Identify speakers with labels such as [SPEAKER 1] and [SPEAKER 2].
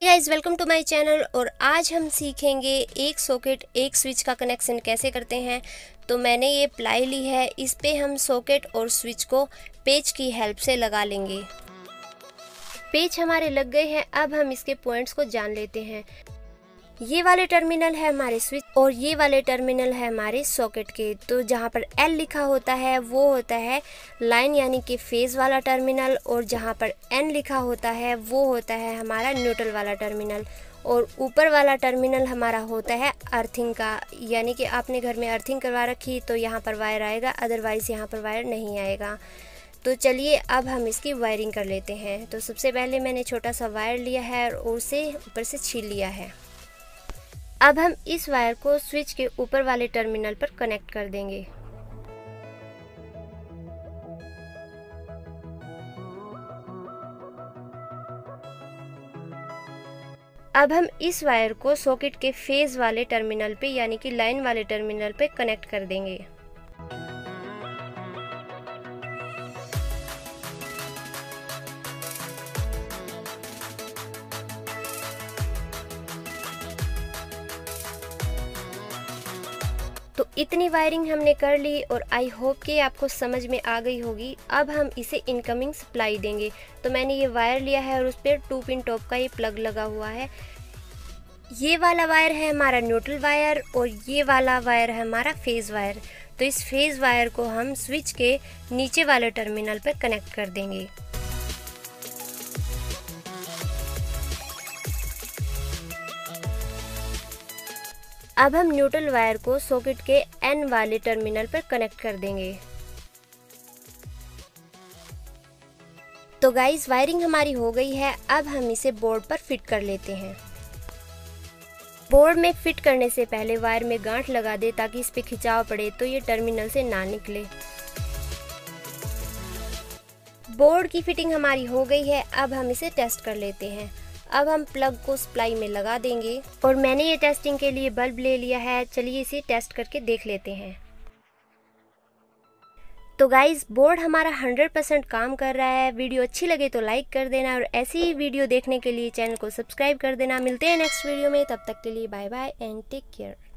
[SPEAKER 1] Guys welcome to my channel. और आज हम सीखेंगे एक सॉकेट एक स्विच का कनेक्शन कैसे करते हैं। तो मैंने ये प्लाई ली है, इस पे हम सॉकेट और स्विच को पेच की हेल्प से लगा लेंगे। पेच हमारे लग गए हैं, अब हम इसके पॉइंट्स को जान लेते हैं। ये वाले टर्मिनल है हमारे स्विच और ये वाले टर्मिनल है हमारे सॉकेट के। तो जहाँ पर L लिखा होता है वो होता है लाइन यानी कि फेज वाला टर्मिनल, और जहाँ पर N लिखा होता है वो होता है हमारा न्यूट्रल वाला टर्मिनल। और ऊपर वाला टर्मिनल हमारा होता है अर्थिंग का, यानी कि आपने घर में अर्थिंग करवा रखी तो यहाँ पर वायर आएगा, अदरवाइज़ यहाँ पर वायर नहीं आएगा। तो चलिए अब हम इसकी वायरिंग कर लेते हैं। तो सबसे पहले मैंने छोटा सा वायर लिया है और उसे ऊपर से छील लिया है। अब हम इस वायर को स्विच के ऊपर वाले टर्मिनल पर कनेक्ट कर देंगे। अब हम इस वायर को सॉकेट के फेज वाले टर्मिनल पे यानी कि लाइन वाले टर्मिनल पे कनेक्ट कर देंगे। तो इतनी वायरिंग हमने कर ली और आई होप कि आपको समझ में आ गई होगी। अब हम इसे इनकमिंग सप्लाई देंगे। तो मैंने ये वायर लिया है और उस पर 2 पिन टॉप का ये प्लग लगा हुआ है। ये वाला वायर है हमारा न्यूट्रल वायर और ये वाला वायर है हमारा फेज वायर। तो इस फेज वायर को हम स्विच के नीचे वाले टर्मिनल पर कनेक्ट कर देंगे। अब हम न्यूट्रल वायर को सॉकेट के N वाले टर्मिनल पर कनेक्ट कर देंगे। तो गाइस वायरिंग हमारी हो गई है, अब हम इसे बोर्ड पर फिट कर लेते हैं। बोर्ड में फिट करने से पहले वायर में गांठ लगा दे ताकि इस पे खिंचाव पड़े तो ये टर्मिनल से ना निकले। बोर्ड की फिटिंग हमारी हो गई है, अब हम इसे टेस्ट कर लेते हैं। अब हम प्लग को सप्लाई में लगा देंगे और मैंने ये टेस्टिंग के लिए बल्ब ले लिया है। चलिए इसे टेस्ट करके देख लेते हैं। तो गाइस बोर्ड हमारा 100% काम कर रहा है। वीडियो अच्छी लगे तो लाइक कर देना और ऐसी ही वीडियो देखने के लिए चैनल को सब्सक्राइब कर देना। मिलते हैं नेक्स्ट वीडियो में, तब तक के लिए bye bye and take care.